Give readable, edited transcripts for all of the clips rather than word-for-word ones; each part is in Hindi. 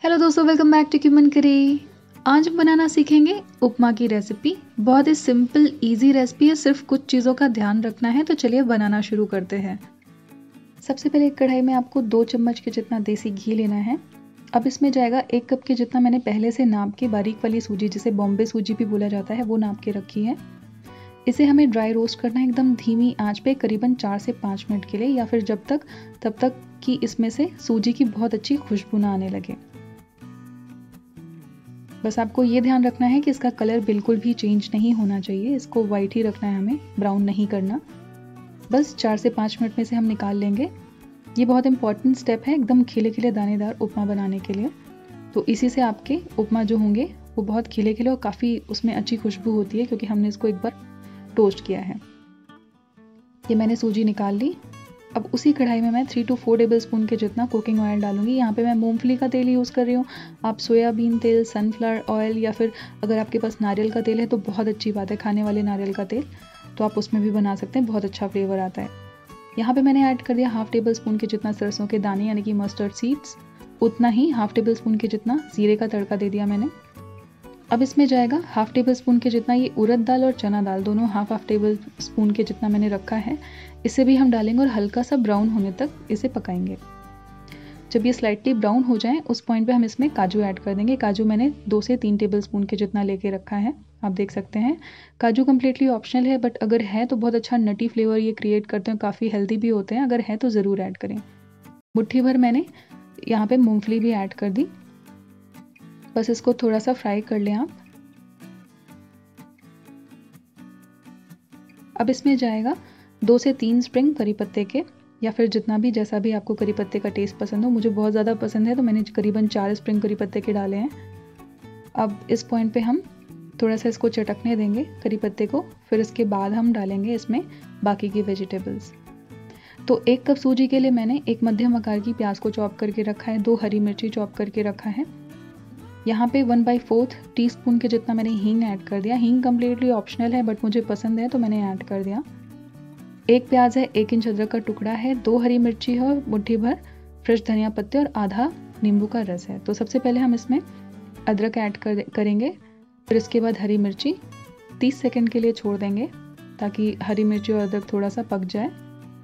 हेलो दोस्तों, वेलकम बैक टू क्यूमन करी। आज हम बनाना सीखेंगे उपमा की रेसिपी। बहुत ही सिंपल इजी रेसिपी है, सिर्फ कुछ चीज़ों का ध्यान रखना है। तो चलिए बनाना शुरू करते हैं। सबसे पहले एक कढ़ाई में आपको 2 चम्मच के जितना देसी घी लेना है। अब इसमें जाएगा 1 कप के जितना मैंने पहले से नाप के बारीक वाली सूजी, जिसे बॉम्बे सूजी भी बोला जाता है, वो नाप के रखी है। इसे हमें ड्राई रोस्ट करना है एकदम धीमी आंच पे करीबन 4 से 5 मिनट के लिए, या फिर तब तक कि इसमें से सूजी की बहुत अच्छी खुशबू ना आने लगे। बस आपको ये ध्यान रखना है कि इसका कलर बिल्कुल भी चेंज नहीं होना चाहिए, इसको वाइट ही रखना है, हमें ब्राउन नहीं करना। बस 4 से 5 मिनट में से हम निकाल लेंगे। ये बहुत इंपॉर्टेंट स्टेप है एकदम खिले खिले दानेदार उपमा बनाने के लिए। तो इसी से आपके उपमा जो होंगे वो बहुत खिले खिले और काफ़ी उसमें अच्छी खुशबू होती है, क्योंकि हमने इसको एक बार टोस्ट किया है। ये मैंने सूजी निकाल ली। अब उसी कढ़ाई में मैं 3 to 4 टेबल स्पून के जितना कुकिंग ऑयल डालूंगी। यहाँ पे मैं मूंगफली का तेल यूज़ कर रही हूँ। आप सोयाबीन तेल, सनफ्लावर ऑयल, या फिर अगर आपके पास नारियल का तेल है तो बहुत अच्छी बात है, खाने वाले नारियल का तेल, तो आप उसमें भी बना सकते हैं, बहुत अच्छा फ्लेवर आता है। यहाँ पे मैंने ऐड कर दिया 1/2 टेबल स्पून के जितना सरसों के दाने यानी कि मस्टर्ड सीड्स। उतना ही 1/2 टेबल स्पून के जितना जीरे का तड़का दे दिया मैंने। अब इसमें जाएगा 1/2 टेबल स्पून के जितना ये उड़द दाल और चना दाल, दोनों 1/2 टेबल स्पून के जितना मैंने रखा है। इसे भी हम डालेंगे और हल्का सा ब्राउन होने तक इसे पकाएंगे। जब ये स्लाइटली ब्राउन हो जाए उस पॉइंट पे हम इसमें काजू ऐड कर देंगे। काजू मैंने 2 से 3 टेबल स्पून के जितना लेके रखा है, आप देख सकते हैं। काजू कम्प्लीटली ऑप्शनल है, बट अगर है तो बहुत अच्छा नटी फ्लेवर ये क्रिएट करते हैं, काफ़ी हेल्दी भी होते हैं। अगर है तो ज़रूर ऐड करें। मुट्ठी भर मैंने यहाँ पे मूँगफली भी ऐड कर दी। बस इसको थोड़ा सा फ्राई कर लें आप। अब इसमें जाएगा 2 से 3 स्प्रिंग करी पत्ते के, या फिर जितना भी जैसा भी आपको करी पत्ते का टेस्ट पसंद हो। मुझे बहुत ज़्यादा पसंद है तो मैंने करीबन 4 स्प्रिंग करी पत्ते के डाले हैं। अब इस पॉइंट पे हम थोड़ा सा इसको चटकने देंगे करी पत्ते को, फिर इसके बाद हम डालेंगे इसमें बाकी की वेजिटेबल्स। तो 1 कप सूजी के लिए मैंने एक मध्यम आकार की प्याज को चॉप करके रखा है, 2 हरी मिर्ची चॉप करके रखा है। यहाँ पे 1/4 टीस्पून के जितना मैंने हींग ऐड कर दिया। हींग कम्प्लीटली ऑप्शनल है, बट मुझे पसंद है तो मैंने ऐड कर दिया। 1 प्याज है, 1 इंच अदरक का टुकड़ा है, 2 हरी मिर्ची है और मुट्ठी भर फ्रेश धनिया पत्ते और आधा नींबू का रस है। तो सबसे पहले हम इसमें अदरक ऐड करेंगे, फिर इसके बाद हरी मिर्ची 30 सेकंड के लिए छोड़ देंगे ताकि हरी मिर्ची और अदरक थोड़ा सा पक जाए।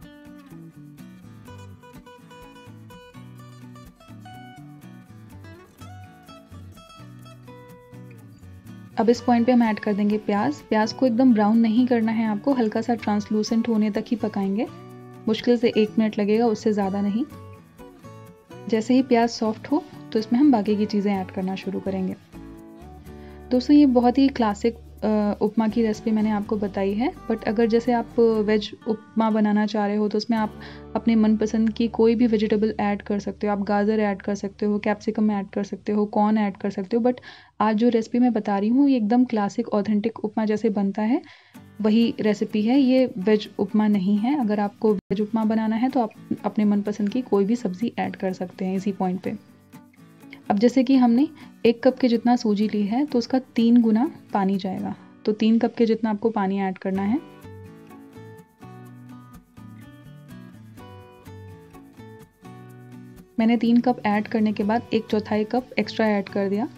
अब इस पॉइंट पे हम ऐड कर देंगे प्याज को एकदम ब्राउन नहीं करना है आपको, हल्का सा ट्रांसलूसेंट होने तक ही पकाएंगे। मुश्किल से 1 मिनट लगेगा, उससे ज़्यादा नहीं। जैसे ही प्याज सॉफ्ट हो तो इसमें हम बाकी की चीज़ें ऐड करना शुरू करेंगे। दोस्तों, ये बहुत ही क्लासिक उपमा की रेसिपी मैंने आपको बताई है, बट अगर जैसे आप वेज उपमा बनाना चाह रहे हो तो उसमें आप अपने मनपसंद की कोई भी वेजिटेबल ऐड कर सकते हो। आप गाजर ऐड कर सकते हो, कैप्सिकम ऐड कर सकते हो, कॉर्न ऐड कर सकते हो, बट आज जो रेसिपी मैं बता रही हूँ ये एकदम क्लासिक ऑथेंटिक उपमा जैसे बनता है वही रेसिपी है। ये वेज उपमा नहीं है। अगर आपको वेज उपमा बनाना है तो आप अपने मनपसंद की कोई भी सब्ज़ी ऐड कर सकते हैं इसी पॉइंट पे। अब जैसे कि हमने 1 कप के जितना सूजी ली है तो उसका 3 गुना पानी जाएगा, तो 3 कप के जितना आपको पानी ऐड करना है। मैंने 3 कप ऐड करने के बाद 1/4 कप एक्स्ट्रा ऐड कर दिया।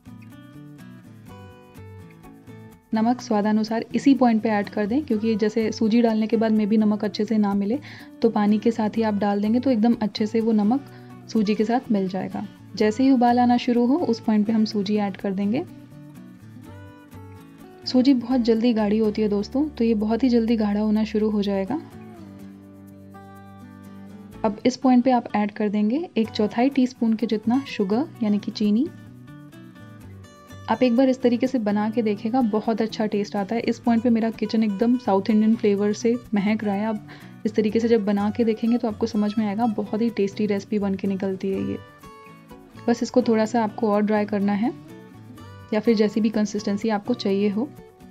नमक स्वादानुसार इसी पॉइंट पे ऐड कर दें, क्योंकि जैसे सूजी डालने के बाद में भी नमक अच्छे से ना मिले तो पानी के साथ ही आप डाल देंगे तो एकदम अच्छे से वो नमक सूजी के साथ मिल जाएगा। जैसे ही उबाल आना शुरू हो उस पॉइंट पे हम सूजी ऐड कर देंगे। सूजी बहुत जल्दी गाढ़ी होती है दोस्तों, तो ये बहुत ही जल्दी गाढ़ा होना शुरू हो जाएगा। अब इस पॉइंट पे आप ऐड कर देंगे 1/4 टीस्पून के जितना शुगर यानी कि चीनी। आप एक बार इस तरीके से बना के देखेगा, बहुत अच्छा टेस्ट आता है। इस पॉइंट पे मेरा किचन एकदम साउथ इंडियन फ्लेवर से महक रहा है। आप इस तरीके से जब बना के देखेंगे तो आपको समझ में आएगा, बहुत ही टेस्टी रेसिपी बन के निकलती है ये। बस इसको थोड़ा सा आपको और ड्राई करना है, या फिर जैसी भी कंसिस्टेंसी आपको चाहिए हो।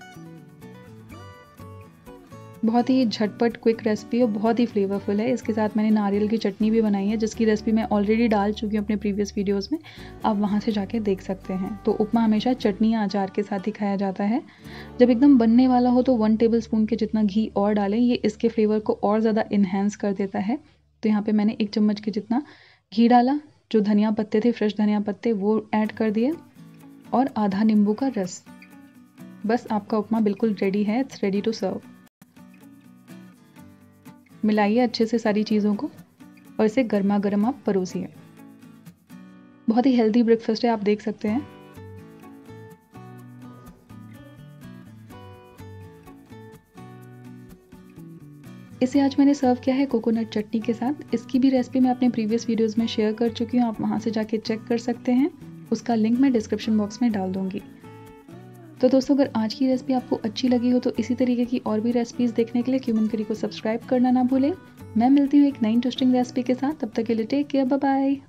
बहुत ही झटपट क्विक रेसिपी और बहुत ही फ्लेवरफुल है। इसके साथ मैंने नारियल की चटनी भी बनाई है, जिसकी रेसिपी मैं ऑलरेडी डाल चुकी हूँ अपने प्रीवियस वीडियोस में, आप वहाँ से जाके देख सकते हैं। तो उपमा हमेशा चटनी या अचार के साथ ही खाया जाता है। जब एकदम बनने वाला हो तो 1 टेबल स्पून के जितना घी और डालें, ये इसके फ्लेवर को और ज़्यादा इन्हेंस कर देता है। तो यहाँ पर मैंने 1 चम्मच के जितना घी डाला, जो धनिया पत्ते थे, फ्रेश धनिया पत्ते, वो ऐड कर दिए और आधा नींबू का रस। बस आपका उपमा बिल्कुल रेडी है। It's ready to serve. मिलाइए अच्छे से सारी चीज़ों को और इसे गर्मा गर्म आप परोसिए। बहुत ही हेल्दी ब्रेकफास्ट है, आप देख सकते हैं। इसे आज मैंने सर्व किया है कोकोनट चटनी के साथ। इसकी भी रेसिपी मैं अपने प्रीवियस वीडियोस में शेयर कर चुकी हूँ, आप वहाँ से जाके चेक कर सकते हैं। उसका लिंक मैं डिस्क्रिप्शन बॉक्स में डाल दूँगी। तो दोस्तों, अगर आज की रेसिपी आपको अच्छी लगी हो तो इसी तरीके की और भी रेसिपीज़ देखने के लिए क्यूमिन करी को सब्सक्राइब करना ना भूलें। मैं मिलती हूँ एक नई इंटरेस्टिंग रेसिपी के साथ। तब तक के लिए टेक केयर, बाय बाय।